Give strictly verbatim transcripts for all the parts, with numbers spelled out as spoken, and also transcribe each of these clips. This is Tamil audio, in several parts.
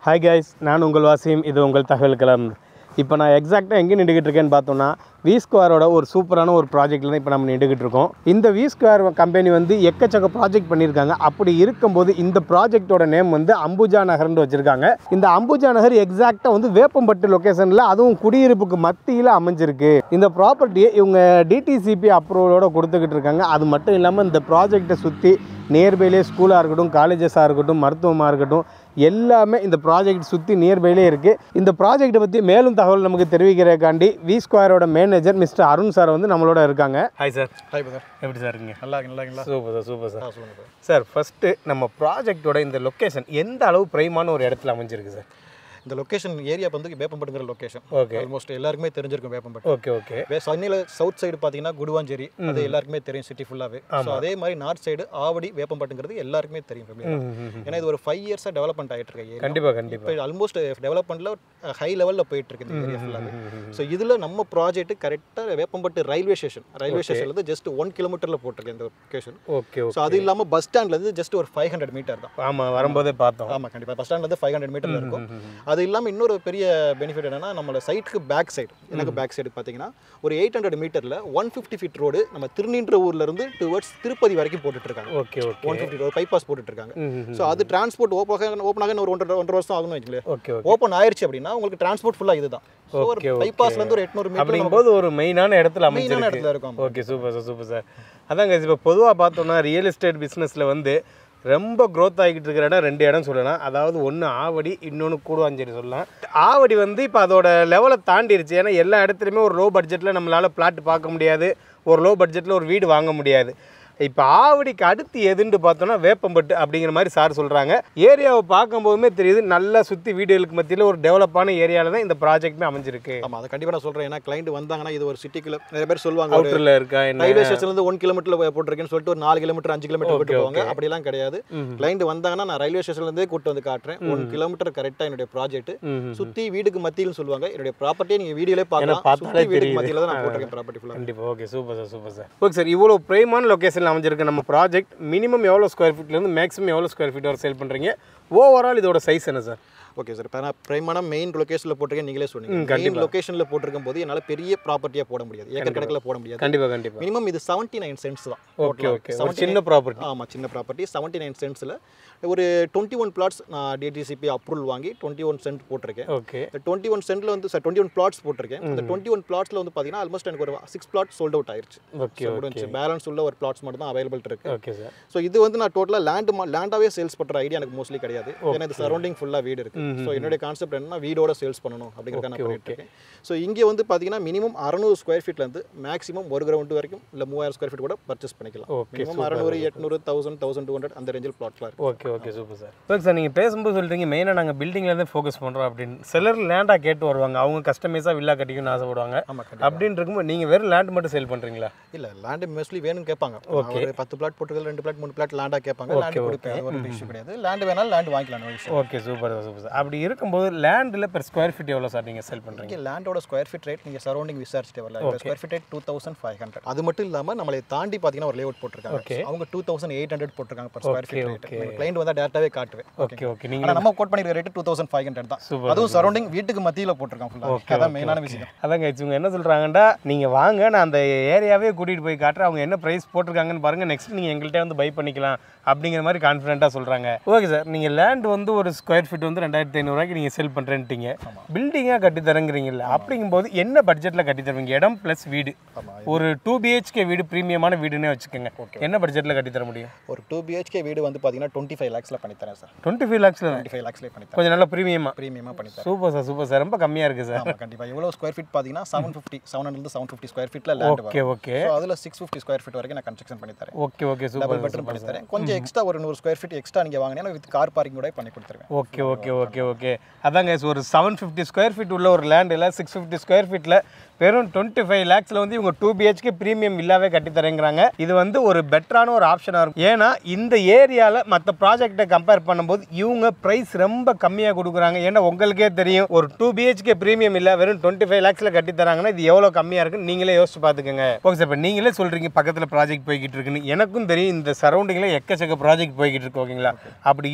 Hi guys, நான் உங்கள் வாசிம். இது உங்கள் தகவல் களம். இப்போ நான் எக்ஸாக்டாக எங்கே நின்றுக்கிட்டு இருக்கேன்னு பார்த்தோம்னா வி ஸ்கொயரோட ஒரு சூப்பரான ஒரு ப்ராஜெக்ட்டில் தான் இப்போ நம்ம நின்றுக்கிட்டு இருக்கோம். இந்த வி ஸ்கொயர் கம்பெனி வந்து எக்கச்சக்க ப்ராஜெக்ட் பண்ணியிருக்காங்க. அப்படி இருக்கும்போது இந்த ப்ராஜெக்டோட நேம் வந்து அம்புஜா நகர்னு வச்சுருக்காங்க. இந்த அம்புஜா நகர் எக்ஸாக்டாக வந்து வேப்பம்பட்டு லொக்கேஷனில், அதுவும் குடியிருப்புக்கு மத்தியில் அமைஞ்சிருக்கு. இந்த ப்ராப்பர்ட்டியை இவங்க டிடிசிபி அப்ரூவலோட கொடுத்துக்கிட்டு இருக்காங்க. அது மட்டும் இல்லாமல் இந்த ப்ராஜெக்டை சுற்றி நியர்பைலே ஸ்கூலாக இருக்கட்டும், காலேஜஸாக இருக்கட்டும், மருத்துவமாக இருக்கட்டும், எல்லாமே இந்த ப்ராஜெக்ட் சுற்றி நியர்பைலே இருக்குது. இந்த ப்ராஜெக்ட்டை பற்றி மேலும் தகவல் நமக்கு தெரிவிக்கிறக்காண்டி வி ஸ்கொயரோட மேனேஜர் மிஸ்டர் அருண் சார் வந்து நம்மளோட இருக்காங்க. Hi sir. Hi sir. எப்படி சார் இருக்கீங்க? நல்லா இருக்கு. நல்லா இருக்கீங்களா? Super sir, super sir. சொல்லுங்கள் சார். சார் ஃபஸ்ட்டு நம்ம ப்ராஜெக்டோட இந்த லொக்கேஷன் எந்த அளவு பிரைமான ஒரு இடத்துல அமைஞ்சிருக்கு சார்? இந்த லொக்கேஷன் ஏரியா வந்து வேப்பம்பட்டுங்கிற லொக்கேஷன். ஓகே. ஆல்மோஸ்ட் எல்லாருக்குமே தெரிஞ்சிருக்கும் வேப்பம்பட்டு. Okay okay. சென்னையில் சவுத் சைடு பார்த்தீங்கன்னா குடுவாஞ்சேரி, அது எல்லாருக்குமே தெரியும் சிட்டி ஃபுல்லாகவே. ஸோ அதே மாதிரி நார்த் சைடு ஆவடி வேப்பம்பட்டுங்கிறது எல்லாருக்குமே தெரியும். ஏன்னா இது ஒரு ஃபைவ் இயர்ஸாக டெவலப்மெண்ட் ஆகிட்டு இருக்கு ஏரியா. கண்டிப்பாக கண்டிப்பாக. இப்போ ஆல்மோஸ்ட் டெவலப்மெண்ட்டில் ஹை லெவலில் போயிட்டு இருக்கு இந்த ஏரியா ஃபுல்லாகவே. ஸோ இதில் நம்ம ப்ராஜெக்ட் கரெக்டாக வேப்பம்பட்டு ரயில்வே ஸ்டேஷன் ரயில்வே ஸ்டேஷன்லேருந்து ஜஸ்ட் ஒன் கிலோமீட்டரில் போட்டிருக்கு இந்த லொக்கேஷன். Okay okay. ஸோ அது இல்லாமல் பஸ் ஸ்டாண்ட்லேருந்து ஜஸ்ட் ஒரு ஃபைவ் ஹண்ட்ரட் மீட்டர் தான். ஆமாம், வரும்போதே பார்த்தோம். ஆமாம், கண்டிப்பாக பஸ் ஸ்டாண்ட்லேருந்து ஃபைவ் ஹண்ட்ரட் மீட்டர் இருக்கும். அது இல்லாமல் இன்னொரு பெரிய பெனிஃபிட் என்னன்னா, நம்மளோட சைட்டுக்கு பேக் சைடு எனக்கு பேக் சைடு பார்த்தீங்கன்னா ஒரு எயிட் ஹண்ட்ரட் மீட்டரில் ஒன் ஃபிஃப்டி ஃபீட் ரோடு நம்ம திருநீன்ற ஊர்ல இருந்து டுவர்ட்ஸ் திருப்பதி வரைக்கும் போட்டுட்டு இருக்காங்க. Okay okay. One fifty road bypass போட்டுட்டு இருக்காங்க. ஸோ அது டிரான்ஸ்போர்ட் ஓப்பன் ஓப்பன் ஆக ஒரு ஒன்றரை ஒன்றரை வருஷம் ஆகணும் வச்சுங்களேன். Okay okay. ஓப்பன் ஆயிடுச்சு அப்படின்னா உங்களுக்கு டிரான்ஸ்போர்ட் ஃபுல்லாக இதுதான். ஸோ ஒரு பைபாஸ்ல இருந்து ஒரு எட்நூறு மீட்டர் அப்படிங்கும்போது ஒரு மெயினான இடத்துல மெயினான இடத்துல இருக்கும். Okay, super sir, super sir. அதாங்க இப்போ பொதுவாக பார்த்தோம்னா ரியல் எஸ்டேட் பிஸ்னஸில் வந்து ரொம்ப க்ரோத் ஆகிக்கிட்டு இருக்கிற இடம் ரெண்டு இடம் சொல்லலாம். அதாவது ஒன்று ஆவடி, இன்னொன்று கூடுவாஞ்சேரி சொல்லலாம். ஆவடி வந்து இப்போ அதோட லெவலை தாண்டிடுச்சு. ஏன்னா எல்லா இடத்துலையுமே ஒரு லோ பட்ஜெட்டில் நம்மளால் பிளாட் பார்க்க முடியாது, ஒரு லோ பட்ஜெட்டில் ஒரு வீடு வாங்க முடியாது. இப்போ ஆவடிக்கு அடுத்து எதுன்னு பார்த்தோன்னா வேப்பம்பட்டு அப்படிங்கிற மாதிரி சார் சொல்கிறாங்க. ஏரியாவை பார்க்கும்போதுமே தெரியுது, நல்லா சுற்றி வீடுகளுக்கு மத்தியில் ஒரு டெவலப்பான ஏரியாவில் தான் இந்த ப்ராஜெக்ட்மே அமைஞ்சிருக்கு. ஆமாம், அதை கண்டிப்பாக நான் சொல்கிறேன். ஏன்னா கிளைண்ட் வந்தாங்கன்னா இது ஒரு சிட்டிக்குள்ள நிறைய பேர் சொல்லுவாங்க அவுட்டரில் இருக்கா, ரயில்வே ஸ்டேஷன்லேருந்து ஒன் கிலோமீட்டர் போட்டிருக்கேன்னு சொல்லிட்டு ஒரு நாலு கிலோமீட்டர் அஞ்சு கிலோமீட்டர் போட்டு போவாங்க. அப்படிலாம் கிடையாது. கிளைண்ட் வந்தாங்கன்னா நான் ரயில்வே ஸ்டேஷன்லேருந்தே கூட்டு வந்து காட்டுறேன். ஒன் கிலோமீட்டர் கரெக்டாக என்னுடைய ப்ராஜெக்ட் சுற்றி வீடுக்கு மத்தியில் சொல்லுவாங்க. என்னுடைய ப்ராப்பர்ட்டியை நீங்கள் வீடியோலே பார்க்கலாம். சுற்றி வீடுக்கு மத்தியில் தான் நான் போட்டிருக்கேன் ப்ராப்பர்ட்டி ஃபுல்லாக. கண்டிப்பாக. Okay, super sir, super sir. Okay sir, இவ்வளோ பிரைமான லொக்கேஷன் அமைஞ்சிருக்கு நம்ம ப்ராஜெக்ட். மினிமம் எவ்வளோ ஸ்கொயர் ஃபீட்லேருந்து மேக்ஸிமம் எவ்வளோ ஸ்கொயர் ஃபீட் வரை சேல் பண்ணுறீங்க? ஓவரால் இதோட சைஸ் என்ன சார்? ஓகே சார், இப்போ நான் பிரைமான மெயின் லொகேஷனில் போட்டிருக்கேன். நீங்களே சொன்னீங்க மெயின் லொகேஷனில் போட்டிருக்கும் போது என்னால் பெரிய ப்ராப்பர்ட்டியாக போட முடியாது, ஏக்கர் கணக்கில் போட முடியாது. கண்டிப்பாக கண்டிப்பாக. மினிமம் இது செவன்ட்டி நைன் சென்ட்ஸ் தான். Okay okay. சின்ன ப்ராப்பர்ட்டி. ஆமாம், சின்ன ப்ராப்பர்ட்டி. செவன்ட்டி நைன் சென்ட்ஸில் ஒரு டுவெண்ட்டி ஒன் பிளாட்ஸ் நான் டிடிசிபி அப்ரூவல் வாங்கி டுவெண்ட்டி ஒன் சென்ட் போட்டிருக்கேன். ஓகே. டுவெண்ட்டி ஒன் சென்ட்டில் வந்து சார் டுவெண்ட்டி ஒன் பிளாட்ஸ் போட்டிருக்கேன். அந்த டுவெண்ட்டி ஒன் பிளாட்ஸில் வந்து பார்த்தீங்கன்னா ஆல்மோஸ்ட் எனக்கு ஒரு சிக்ஸ் பிளாட் சோல்ட் அவுட் ஆயிடுச்சு. Okay okay. பேலன்ஸ் உள்ள ஒரு பிளாட்ஸ் மட்டும் தான் அவைலபிள் இருக்கு. Okay sir. ஸோ இது வந்து நான் டோட்டலாக லேண்ட் லேண்டாகவே சேல்ஸ் பண்ணுற ஐடியா எனக்கு மோஸ்ட்லி கிடையாது. ஏன்னா இது சரௌண்டிங் ஃபுல்லாக வீடு இருக்கு. ஸோ என்னுடைய கான்செப்ட் என்னன்னா வீடோட சேல்ஸ் பண்ணணும் அப்படிங்கிறத நான் பண்ணிட்டு இருக்கேன். ஸோ இங்கே வந்து பார்த்தீங்கன்னா மினிமம் அறுநூறு ஸ்கொயர் ஃபீட்லேருந்து மேக்ஸிமம் ஒரு கிரவுண்ட் வரைக்கும் இல்லை மூவாயிரம் ஸ்கொயர் ஃபீட் கூட பர்ச்சேஸ் பண்ணிக்கலாம். மினிமம் அறுநூறு எட்நூறு தௌசண்ட் தௌசண்ட் டூ ஹண்ட்ரட் அந்த ரேஞ்சில் பிளாட்லாம் இருக்கு. Okay okay, super sir. Okay sir, நீங்கள் பேசும்போது சொல்கிறீங்க மெயினாக நாங்கள் பில்டிங்லேருந்து ஃபோக்கஸ் பண்ணுறோம் அப்படின்னு. சிலர் லேண்டாக கேட்டு வருவாங்க, அவங்க கஸ்டமைஸாக வில்லா கட்டிக்கணும்னு ஆசைப்படுவாங்க. அப்படின்னு இருக்கும்போது நீங்கள் வெறும் லேண்ட் மட்டும் சேல் பண்ணுறீங்களா? இல்லை, லேண்டு மோஸ்ட்லி வேணும்னு கேட்பாங்க. ஓகே, பத்து பிளாட் போட்டுக்கிறது ரெண்டு பிளாட் மூணு பிளாட் லேண்டாக கேட்பாங்க. லேண்ட் கொடுப்பேன், ஒரு இஷ்யூ கிடையாது. லேண்ட் வேணாலும் லேண்ட் வாங்கிக்கலாம். Okay, super super sir. அப்படி இருக்கும்போது லேண்டில் பெர் ஸ்கொயர் ஃபீட் எவ்வளோ சார் நீங்கள் சேல் பண்ணுறீங்க? லேண்டோட ஸ்கொயர் ஃபீட் ரேட் நீங்கள் சரௌண்டிங் விசாரிச்சுட்டு வரலாம். Square feet rate two thousand five hundred. அது மட்டும் இல்லாமல் நம்மளை தாண்டி பார்த்தீங்கன்னா ஒரு லேஅவுட் போட்டிருக்காங்க. அவங்க டூ தௌசண்ட் எயிட் ஹண்ட்ரட் போட்டிருக்காங்க per square feet rate. Client வந்தால் டேரக்டாகவே காட்டுவேன். Okay okay. நீங்கள் நம்ம கோட் பண்ணிருக்க rate two thousand five hundred தான். அதுவும் சரௌண்டிங் வீட்டுக்கு மத்தியில் போட்டிருக்காங்க ஃபுல்லாக. அதான் மெயினான விஷயம். அதாங்க இவங்க என்ன சொல்கிறாங்கன்னா, நீங்கள் வாங்க, நான் அந்த ஏரியாவே கூட்டிகிட்டு போய் காட்டுறேன், அவங்க என்ன ப்ரைஸ் போட்டிருக்காங்கன்னு பாருங்கள், நெக்ஸ்ட் நீங்கள் எங்கள்கிட்ட வந்து பை பண்ணிக்கலாம் அப்படிங்கிற மாதிரி கான்ஃபிடென்ட்டாக சொல்கிறாங்க. ஓகே சார், நீங்கள் லேண்ட் வந்து ஒரு ஸ்கொயர் ஃபீட் வந்து ரெண்டாயிரத்தி ஐநூறுரூவாய்க்கு நீங்கள் செல் பண்ணுறேன்ட்டீங்க. பில்டிங்காக கட்டி தரங்கிறீங்கல்ல, அப்படிங்கும்போது என்ன பட்ஜெட்டில் கட்டி தருவீங்க? இடம் ப்ளஸ் வீடு, ஒரு டூ பிஹெச்கே வீடு, ப்ரீமியமான வீடுன்னே வச்சுக்கோங்க, என்ன பட்ஜெட்டில் கட்டி தர முடியும்? ஒரு டூ பிஹெச்கே வீடு வந்து பார்த்தீங்கன்னா டுவெண்ட்டி ஃபைவ் லேக்ஸில் பண்ணித்தரேன் சார். டுவெண்ட்டி ஃபைவ் லேக்ஸில் டுவெண்ட்டி ஃபைவ் லேக்ஸ்லேயே பண்ணித்தரேன். கொஞ்சம் நல்லா ப்ரீமியமாக ப்ரீமியமாக பண்ணித்தரேன். Super sir, super sir. ரொம்ப கம்மியாக இருக்குது சார். ஆமாம், கண்டிப்பாக. எவ்வளோ ஸ்கொயர் ஃபீட் பார்த்தீங்கன்னா seven fifty seven hundred seven fifty square ஃபீட்டில் லேண்ட். Okay okay. அதில் சிக்ஸ் ஃபிஃப்டி ஸ்கொயர் ஃபீட் வரைக்கும் நான் கன்ஸ்ட்ரக்ஷன் பண்ணித்தரேன். ஓகே ஓகே, சூப்பர் பெட்ரூம் பண்ணித்தரேன். கொஞ்சம் எக்ஸ்ட்ரா ஒரு நூறு ஸ்கொயர் ஃபீட் எக்ஸ்ட்ரா நீங்கள் வாங்கினா வித் கார் பார்க்கிங் கூட பண்ணி கொடுத்துருவேன். Okay okay okay okay. அதாங்க ஒரு செவன் ஃபிஃப்டி ஸ்கொயர் ஃபீட் உள்ள ஒரு லேண்டில் சிக்ஸ் ஃபிஃப்டி ஸ்கொயர் ஃபீட்டில் வெறும் டுவெண்ட்டி ஃபைவ் லேக்ஸில் வந்து இவங்க டூ பிஹெச்கே ப்ரீமியம் இல்லாவே கட்டி தரேங்கிறாங்க. இது வந்து ஒரு பெட்டரான ஒரு ஆப்ஷனாக இருக்கும். ஏன்னா இந்த ஏரியாவில் மற்ற ப்ராஜெக்டை கம்பேர் பண்ணும்போது இவங்க ப்ரைஸ் ரொம்ப கம்மியாக கொடுக்குறாங்க. ஏன்னா உங்களுக்கே தெரியும், ஒரு டூ பிஹெச்கே ப்ரீமியம் இல்லை வெறும் டுவெண்ட்டி ஃபைவ் லேக்ஸில் கட்டி தராங்கன்னா இது எவ்வளோ கம்மியாக இருக்குன்னு நீங்களே யோசிச்சு பார்த்துக்கோங்க. ஓகே சார், இப்போ நீங்களே சொல்கிறீங்க பக்கத்தில் ப்ராஜெக்ட் போய்கிட்டு இருக்குன்னு. எனக்கும் தெரியும் இந்த சரௌண்டிங்கில் எக்கச்சக்க ப்ராஜெக்ட் போய்கிட்டு இருக்கு. ஓகேங்களா? அப்படி இருக்கும்போது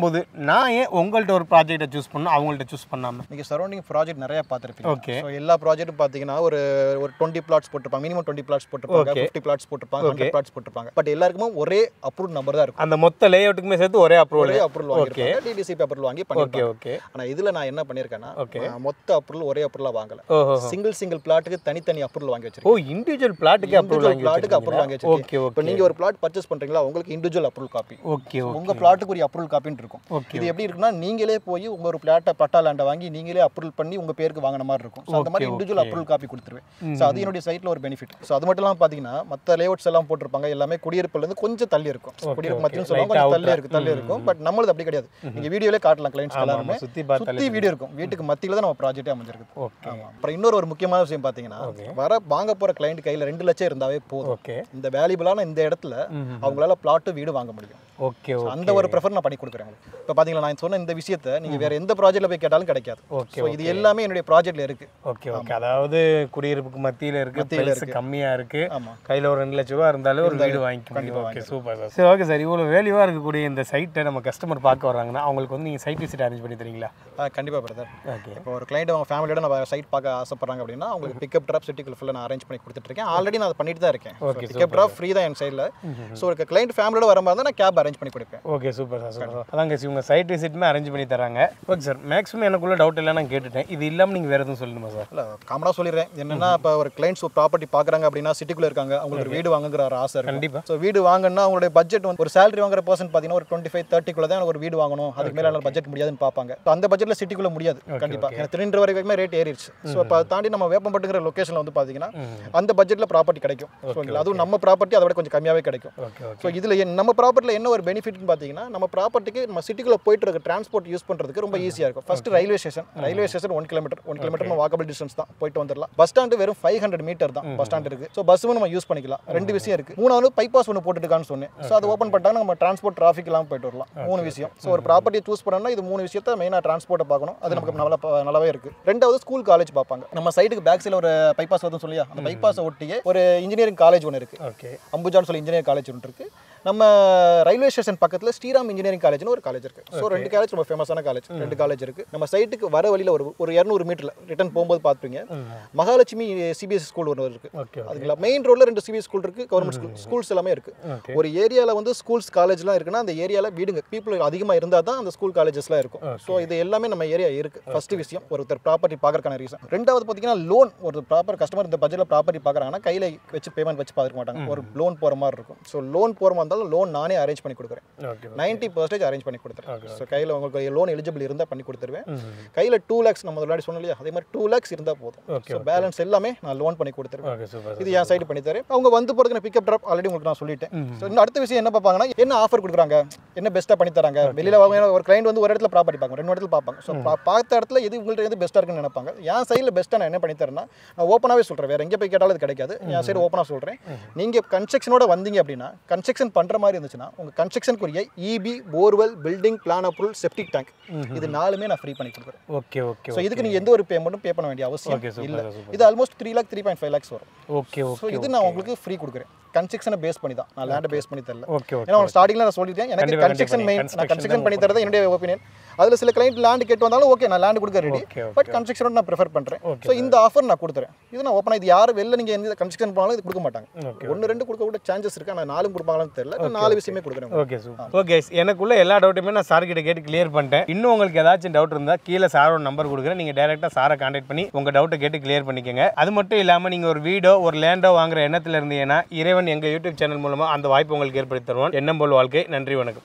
இருக்கும்போது நான் ஏன் உங்கள்கிட்ட ஒரு ப்ராஜெக்ட்டை சூஸ் பண்ணணும் அவங்கள்ட்ட சூஸ் பண்ணாமல்? நீங்கள் சரௌண்டிங் ப்ராஜெக்ட் நிறைய பார்த்துருப்பீங்க. ஓகே. ஸோ எல்லா ப்ராஜெக்ட்டும் பார்த்தீங்கன்னா ஒரு ஒரு டுவெண்ட்டி பிளாட்ஸ் போட்டிருப்பாங்க, மினிமம் டுவெண்ட்டி பிளாட்ஸ் போட்டிருப்பாங்க, ஃபிஃப்டி பிளாட்ஸ் போட்டிருப்பாங்க, ஹண்ட்ரட் பிளாட்ஸ் போட்டிருப்பாங்க. பட் எல்லாருக்குமே ஒரே அப்ரூவ் நம்பர் தான் இருக்கும். அந்த மொத்த லே அவுட்டுக்குமே சேர்த்து ஒரே அப்ரூவல் ஒரே அப்ரூவல் வாங்கியிருப்பாங்க, டிடிசிபி அப்ரூவல் வாங்கி பண்ணிருப்பாங்க. ஓகே. ஆனால் இதில் நான் என்ன பண்ணியிருக்கேன்னா மொத்த அப்ரூவல் ஒரே அப்ரூவலாக வாங்கல, ஓஹோ. சிங்கிள் சிங்கிள் பிளாட்டுக்கு தனித்தனி அப்ரூவல் வாங்கி ஓ வச்சிருக்கேன். இண்டிவிஜுவல் பிளாட்டுக்கு அப்ரூவல் வாங்கி பிளாட்டுக்கு அப்ரூவல் வாங்கி வச்சிருக்கேன். Okay okay. இப்போ நீங்கள் ஒரு பிளாட் பர்ச்சேஸ் பண்ணுறீங்களா, உங்களுக்கு individual approval copy, okay okay. உங்கள் பிளாட்டுக்கு ஒரு அப்ரூவல் காப்பின்னு இருக்கும். ஓகே. இது எப்படி இருக்குன்னா நீங்களே போய் உங்க ஒரு பிளாட்டை பட்டா லேண்டை வாங்கி நீங்களே அப்ரூவல் பண்ணி உங்க பேருக்கு வாங்கின மாதிரி இருக்கும். ஸோ அந்த மாதிரி இண்டிவிஜுவல் அப்ரூவல் காப்பி கொடுத்துருவேன். ஸோ அது என்னுடைய சைட்டில் ஒரு பெனிஃபிட். ஸோ அது மட்டும் இல்லாமல் பார்த்தீங்கன்னா மற்ற லேஅவுட்ஸ் எல்லாம் போட்டிருப்பாங்க எல்லாமே குடியிருப்புலேருந்து கொஞ்சம் தள்ளி இருக்கும். குடியிருப்பு மத்தியும் சொல்லுவாங்க கொஞ்சம் தள்ளி இருக்கு தள்ளி இருக்கும். பட் நம்மளது அப்படி கிடையாது. நீங்கள் வீடியோலே காட்டலாம், கிளைண்ட்ஸ் எல்லாருமே சுற்றி சுற்றி வீடியோ இருக்கும். வீட்டுக்கு மத்தியில் தான் நம்ம ப்ராஜெக்டே அமைஞ்சிருக்கு. ஓகே. அப்புறம் இன்னொரு ஒரு முக்கியமான விஷயம் பார்த்தீங்கன்னா வர வாங்க போகிற கிளைண்ட் கையில் ரெண்டு லட்சம் இருந்தாவே போதும். ஓகே. இந்த வேல்யூபிளான இந்த இடத்துல அவங்களால பிளாட்டு வீடு வாங்க முடியும். ஓகே. அந்த ஒரு ப்ரிஃபர் நான் பண்ணி கொடுக்குறேன். இப்போ பார்த்தீங்களா நான் சொன்ன இந்த விஷயத்தை நீங்கள் வேறு எந்த ப்ராஜெக்ட்டில் போய் கேட்டாலும் கிடைக்காது. ஓகே. ஸோ இது எல்லாமே என்னுடைய ப்ராஜெக்ட்டில் இருக்குது. Okay okay. அதாவது குடியிருப்புக்கு மத்தியில் இருக்குது, பிளேஸ் கம்மியாக இருக்குது, ஆமாம், கையில் ஒரு ரெண்டு லட்ச ரூபா இருந்தாலும் ஒரு வீடு வாங்கிக்க முடியும். Okay super sir. சரி ஓகே சார், இவ்வளோ வேல்யூவாக இருக்கக்கூடிய இந்த சைட்டை நம்ம கஸ்டமர் பார்க்க வராங்கன்னா அவங்களுக்கு வந்து நீங்கள் சைட் விசிட் அரேஞ்ச் பண்ணி தரீங்களா? கண்டிப்பாக பிரதர். ஓகே. இப்போ ஒரு கிளைண்ட் அவங்க ஃபேமிலியோட நம்ம சைட் பார்க்க ஆசைப்படுறாங்க அப்படின்னா அவங்களுக்கு பிக்கப் ட்ராப் சிட்டிக்குள்ள ஃபுல்லாக நான் அரேஞ்ச் பண்ணி கொடுத்துட்ருக்கேன். ஆல்ரெடி நான் அதை பண்ணிட்டு தான் இருக்கேன். பிக்கப் ட்ராப் ஃப்ரீ தான் என் சைடில். ஸோ ஒரு கிளைண்ட் ஃபேமிலியோட வர மாதிரி தான் நான் கேப் அரேஞ்ச் பண்ணி கொடுப்பேன். Okay super sir super. அதாங்க இவங்க சைட் விசிட்டுமே அரேஞ்ச் பண்ணி தராங்க. ஓகே சார், மேக்ஸிமம் எனக்குள்ள டவுட் இல்லை நான் கேட்டுட்டேன். இது இல்லாமல் நீங்கள் வேறு எதுவும் சொல்லணுமா சார்? இல்லை காமனாக சொல்லிடுறேன். என்னென்னா இப்போ ஒரு கிளைண்ட்ஸ் ஒரு ப்ராப்பர்ட்டி பார்க்குறாங்க அப்படின்னா சிட்டிக்குள்ளே இருக்காங்க, அவங்களுக்கு ஒரு வீடு வாங்குற ஒரு ஆசை இருக்கு. கண்டிப்பாக. ஸோ வீடு வாங்கினா அவங்களுடைய பட்ஜெட் வந்து ஒரு சேலரி வாங்குற பர்சன் பார்த்தீங்கன்னா ஒரு டுவெண்ட்டி ஃபைவ் தேர்ட்டிக்குள்ள தான் ஒரு வீடு வாங்கணும், அதுக்கு மேலே என்னால் பட்ஜெட் முடியாதுன்னு பார்ப்பாங்க. ஸோ அந்த பட்ஜெட்டில் சிட்டிக்குள்ளே முடியாது கண்டிப்பாக. எனக்கு திருநெல்வேலி வரைக்குமே ரேட் ஏறிடுச்சு. ஸோ இப்போ அதை தாண்டி நம்ம வேப்பம்பட்டுங்கிற லொக்கேஷனில் வந்து பார்த்தீங்கன்னா அந்த பட்ஜெட்டில் ப்ராப்பர்ட்டி கிடைக்கும். ஓகேங்களா, அதுவும் நம்ம ப்ராப்பர்ட்டி அதை விட கொஞ்சம் கம்மியாகவே கிடைக்கும். ஸோ இதில் நம்ம ப்ராப்பர்ட்டியில் என்ன ஒரு பெனிஃபிட்னு பார்த்தீங்கன்னா நம்ம ப்ராப்பர்ட்டிக்கு நம்ம சிட்டிக்குள்ளே போயிட்டு இருக்க டிரான்ஸ்போர்ட் யூஸ் பண்ணுறதுக்கு ரொம்ப ஈஸியாக இருக்கும். First railway station railway station one kilometre one kilometre walkable distance தான், போயிட்டு வந்துடலாம். பஸ் ஸ்டாண்டு வெறும் ஃபைவ் ஹண்ட்ரட் மீட்டர் தான் பஸ் ஸ்டாண்ட் இருக்குது. ஸோ பஸ்ஸும் நம்ம யூஸ் பண்ணிக்கலாம். ரெண்டு விஷயம் இருக்குது. மூணாவது பைபாஸ் ஒன்று போட்டுருக்கான்னு சொன்னேன். ஸோ அது ஓப்பன் பண்ணிட்டாங்கன்னா நம்ம டிரான்ஸ்போர்ட் டிராஃபிக் எல்லாம் போயிட்டு வரலாம். மூணு விஷயம். ஸோ ஒரு ப்ராப்பர்ட்டியை சூஸ் பண்ணணும்னா இது மூணு விஷயத்தை மெயினாக டிரான்ஸ்போர்ட்டை பார்க்கணும். அது நமக்கு நல்லா நல்லாவே இருக்குது. ரெண்டாவது ஸ்கூல் காலேஜ் பார்ப்பாங்க. நம்ம சைடுக்கு பேக் சைடில் ஒரு பைபாஸ் வந்து சொல்லியா, அந்த பைபாஸை ஒட்டியே ஒரு இன்ஜினியரிங் காலேஜ் ஒன்று இருக்குது. ஓகே. அம்புஜான்னு சொல்லி இன்ஜினியரிங் காலேஜ் ஒன்று இருக்குது. நம்ம ரயில்வே ஸ்டேஷன் பக்கத்தில் ஸ்ரீராம் இன்ஜினியரிங் காலேஜ்னு ஒரு காலேஜ் இருக்குது. ஸோ ரெண்டு காலேஜ் ரொம்ப ஃபேமஸான காலேஜ். ரெண்டு காலேஜ் இருக்குது. நம்ம சைட்டுக்கு வர வழியில் ஒரு ஒரு இரநூறு மீட்டரில் ரிட்டன் போகும்போது பார்த்துப்பீங்க மகாலட்சுமி சிபிஎஸ்சி ஸ்கூல் ஒன்று இருக்குது. அதுங்களா மெயின் ரோடில் ரெண்டு சிபிஎஸ் ஸ்கூல் இருக்குது, கவர்மெண்ட் ஸ்கூல் ஸ்கூல்ஸ் எல்லாமே இருக்குது. ஒரு ஏரியாவில் வந்து ஸ்கூல்ஸ் காலேஜ்லாம் இருக்குன்னா அந்த ஏரியாவில் வீடுங்க பீப்புள் அதிகமாக இருந்தால் தான் அந்த ஸ்கூல் காலேஜஸ்லாம் இருக்கும். ஸோ இது எல்லாமே நம்ம ஏரியா இருக்குது. ஃபர்ஸ்ட் விஷயம் ஒருத்தர் ப்ராப்பர்ட்டி பார்க்கறதுக்கான ரீசன். ரெண்டாவது பார்த்தீங்கன்னா லோன். ஒரு ப்ராப்பர் கஸ்டமர் இந்த பட்ஜெட்டில் ப்ராப்பர்ட்டி பார்க்குறாங்கன்னா கையில் வச்சு பேமெண்ட் வச்சு பார்த்துக்க மாட்டாங்க. ஒரு லோன் போகிற மாதிரி இருக்கும். ஸோ லோன் போகிற மாதிரி இருந்தாலும் லோன் நானே அரேஞ்ச் பண்ணி கொடுக்குறேன். நைன்டி பர்சன்டேஜ் அரேஞ்ச் பண்ணி கொடுத்துருவேன். ஸோ கையில் உங்களுக்கு லோன் எலிஜிபிள் இருந்தால் பண்ணி கொடுத்துருவேன். கையில் டூ லேக்ஸ் நம்ம முன்னாடி சொன்னோம் இல்லையா, அதே மாதிரி டூ லேக்ஸ் இருந்தால் போதும். ஸோ பேலன்ஸ் எல்லாமே நான் லோன் பண்ணி கொடுத்துருவேன். இது என் சைடு பண்ணி தரேன். அவங்க வந்து போகிறதுக்கு பிக்கப் ட்ராப் ஆல்ரெடி உங்களுக்கு நான் சொல்லிட்டேன். ஸோ இன்னும் அடுத்த விஷயம் என்ன பார்ப்பாங்கன்னா என்ன ஆஃபர் கொடுக்குறாங்க, என்ன பெஸ்ட்டாக பண்ணி தராங்க. வெளியில் ஒரு கிளைண்ட் வந்து ஒரு இடத்துல ப்ராப்பர்ட்டி பார்ப்பாங்க, ரெண்டு இடத்துல பார்ப்பாங்க. ஸோ பார்த்த இடத்துல எது உங்கள்கிட்ட எது பெஸ்ட்டாக இருக்குன்னு நினைப்பாங்க. என் சைடில் பெஸ்ட்டாக நான் என்ன பண்ணி தரேன்னா நான் ஓப்பனாகவே சொல்கிறேன். வேறு எங்கே போய் கேட்டாலும் அது கிடைக்காது. என் சைடு ஓப்பனாக சொல்கிறேன். நீங்கள் கன்ஸ்ட்ரக்ஷனோட வந்தீங்க அப்படின்னா கன்ஸ்ட்ரக்ஷன் பண்ணுற மாதிரி இருந்துச்சுன்னா உங்கள் கன்ஸ்ட்ரக்ஷனுக்குரிய EB, borewell, building plan approval, septic tank இது நாலுமே நான் ஃப்ரீ பண்ணி கொடுக்குறேன். Okay okay. ஸோ இதுக்கு நீங்கள் எந்த ஒரு பேமெண்ட்டும் பே பண்ண வேண்டிய அவசியம் இல்லை. இது almost three lakh three point five lakhs வரும். Okay okay. ஸோ இது நான் உங்களுக்கு ஃப்ரீ கொடுக்குறேன். கன்ஸ்ட்ரக்ஷனை பேஸ் பண்ணி தான், நான் லேண்டை பேஸ் பண்ணி தரல. Okay okay. ஏன்னா ஸ்டார்டிங்கில் நான் சொல்லிட்டேன் எனக்கு கன்ஸ்ட்ரக்ஷன் மெயின். நான் கன்ஸ்ட்ரக்ஷன் பண்ணி தரது என்னுடைய ஒப்பீனியன். அதில் சில கிளைண்ட் லேண்ட் கேட்டு வந்தாலும் ஓகே நான் லேண்ட் கொடுக்க ரெடி, பட் கன்ஸ்ட்ரக்ஷனோட நான் ப்ரிஃபர் பண்ணுறேன். ஸோ இந்த ஆஃபர் நான் கொடுத்துறேன். இது நான் ஓப்பனாக இது யாரும் வெளில நீங்கள் எந்த கன்ஸ்ட்ரக்ஷன் போனாலும் இது கொடுக்க மாட்டாங்க. ஒன்று ரெண்டு கொடுக்க கூட சான்சஸ் இருக்கு. ஆனால் நாலும் கொடுப்பாங்களான்னு தெரியல. நான் நாலு விஷயமே கொடுக்குறேன். Okay super. ஓகே, எனக்குள்ள எல்லா டவுட்டுமே நான் சார் கிட்ட கேட்டு கிளியர் பண்ணிட்டேன். இன்னும் உங்களுக்கு ஏதாச்சும் டவுட் இருந்தால் கீழே சாரோட நம்பர் கொடுக்குறேன். நீங்கள் டேரெக்டாக சாரை கான்டாக்ட் பண்ணி உங்கள் டவுட்டை கேட்டு கிளியர் பண்ணிக்கோங்க. அது மட்டும் இல்லாமல் நீங்கள் ஒரு வீடோ ஒரு லேண்டோ வாங்குற எண்ணத்தில் இருந்தீங்கன்னா இறைவன் எங்கள் யூடியூப் சேனல் மூலமாக அந்த வாய்ப்பு உங்களுக்கு ஏற்படுத்தி தருவோம். எண்ணம் போல் வாழ்க்கை. நன்றி, வணக்கம்.